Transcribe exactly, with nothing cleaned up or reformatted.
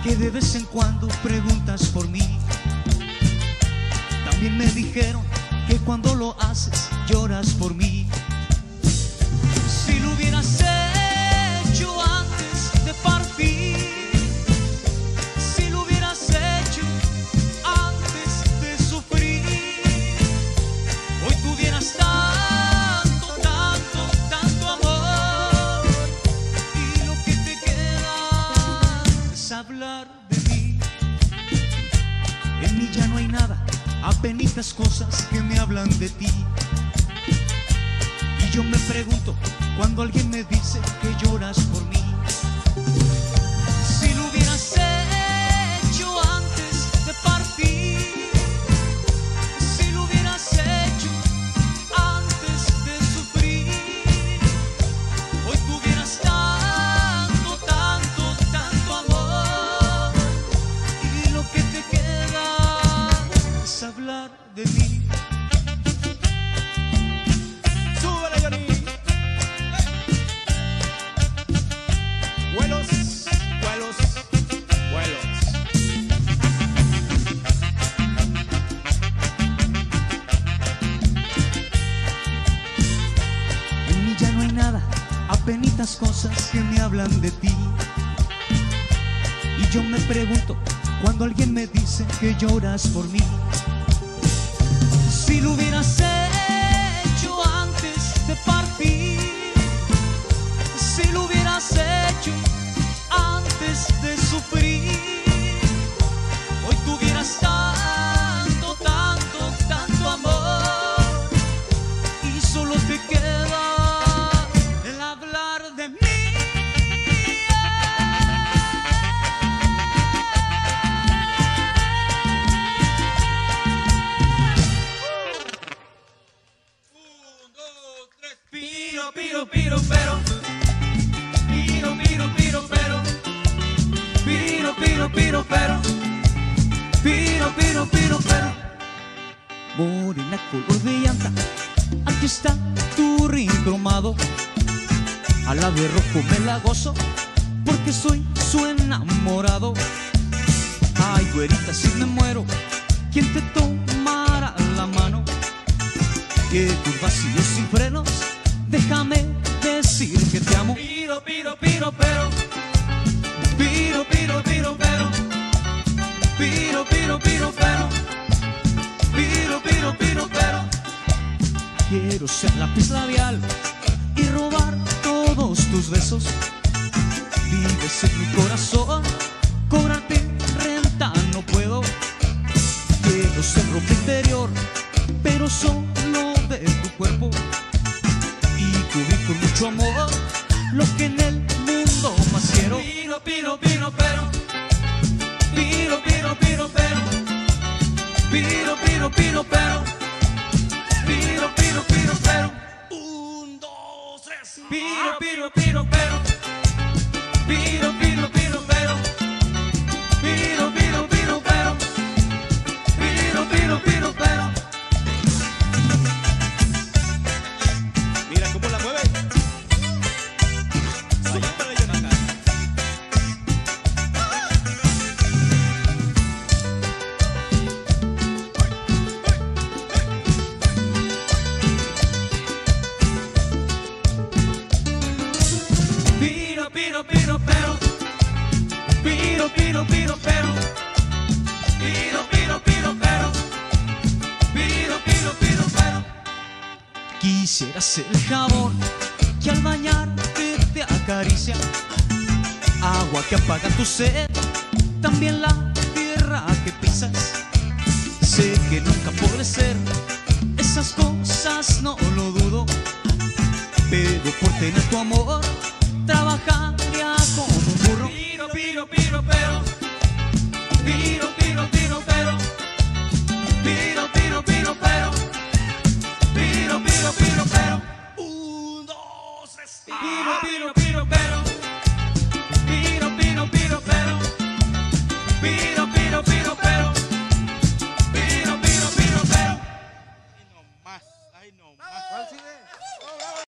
que de vez en cuando preguntas por mí. También me dijeron que cuando lo haces lloras por mí. Si lo hubieras hecho antes de partir, si lo hubieras hecho antes de sufrir, hoy tuvieras tanto, tanto, tanto amor, y lo que te queda es hablar de mí. En mí ya no hay nada, apenitas cosas que me hablan de ti. Y yo me pregunto cuando alguien me dice que lloras por mí. Si lo hubieras hecho antes de partir, si lo hubieras hecho antes de sufrir, hoy tuvieras tanto, tanto, tanto amor, y lo que te queda es hablar de mí. ¡Súbele, Johnny! Vuelos, vuelos, vuelos. En mí ya no hay nada, apenitas cosas que me hablan de ti. Y yo me pregunto cuando alguien me dice que lloras por mí. Si lo hubieras hecho antes de partir, si lo hubieras hecho antes de sufrir, hoy tuvieras tanto, tanto, tanto amor, y solo te queda el hablar de mí. Piro, piro, piro, pero. Piro, piro, piro, pero. Piro, piro, piro, pero. Piro, piro, piro, pero. Morena color de llanta, aquí está tu ring cromado. A la de rojo me la gozo, porque soy su enamorado. Ay, güerita, si me muero, ¿quién te tomará la mano? Que curvas y yo sin frenos, déjame decir que te amo. Piro, piro, piro, pero. Piro, piro, piro, pero. Piro, piro, piro, pero. Piro, piro, piro, pero. Quiero ser lápiz labial y robar todos tus besos. Vives en mi corazón, cobrarte renta no puedo. Quiero ser ropa interior, pero solo de tu cuerpo, y cubrir con mucho amor lo que en el mundo más quiero. Piro, piro, piro, pero. Piro, piro, piro, pero. Piro, piro, piro, pero. Piro, piro, piro, pero. Un, dos, tres. Piro, piro, piro, pero. Piro, piro, piro, pero. Piro, piro, piro, pero. Piro, piro, piro, pero. Mira cómo la mueve. Súbele, Johnny. Piro, piro, piro, pero. Piro, piro, piro, pero. Piro, piro, piro, pero. Piro, piro, piro, pero. Quisiera ser el jabón que al bañarte te acaricia, agua que apaga tu sed, también la tierra que pisas. Sé que nunca podré ser esas cosas, no lo dudo, pero por tener tu amor trabajaría como un burro. Piro, piro, piro, pero. Piro, piro, piro, pero. Piro, piro, piro, pero. Piro, piro, piro, pero. Un, dos, tres. Piro, piro, piro, pero. Piro, piro, piro, pero. Piro, piro, piro, pero. Piro, piro, piro, pero. Ay, no más, ay, no más. ¿Cuál sigue?